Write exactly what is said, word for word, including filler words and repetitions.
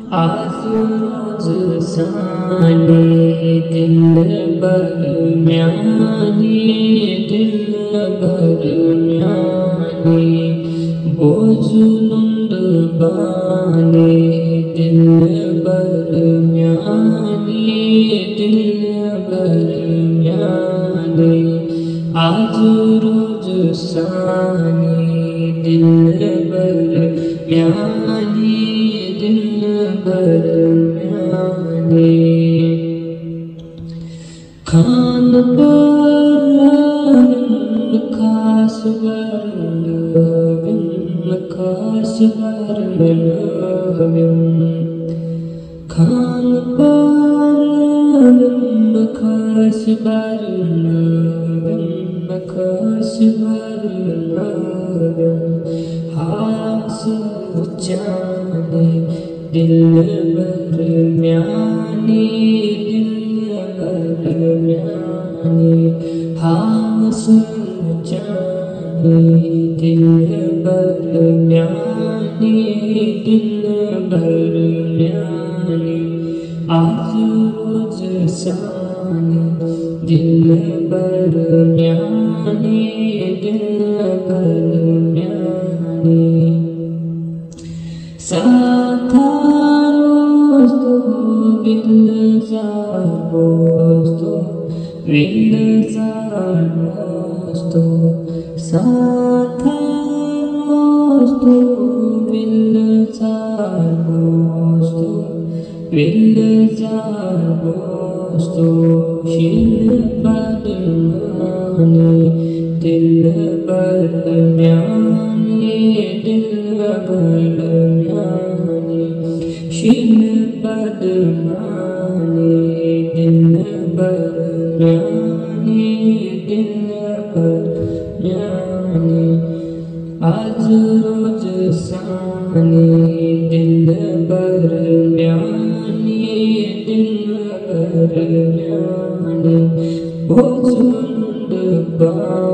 आज रोज साने दिलबर म्याने दिलबर म्याने बोझुलुंड बाने दिलबर म्याने दिलबर म्याने आज रोज साने दिलबर म्याने दिलबर म्याने खान पर खास वर्ण खास वर्ण खान पर खास वर्ण खास वर्ण हास जाने दिलबर म्याने दिलबर म्याने हास जाने दिलबर म्याने दिलबर म्याने आज रोज साने दिलबर म्याने दिलबर म्याने साथा रोस्तो बिलजार रोस्तो बिलजार रोस्तो साथा रोस्तो बिलजार रोस्तो बिलजार रोस्तो शिलबर म्याने दिलबर म्याने दिलबर म्याने शिलबर म्याने दिलबर म्याने दिलबर म्याने आज रोज साने दिलबर म्याने दिलबर म्याने बोझुलुंड बाने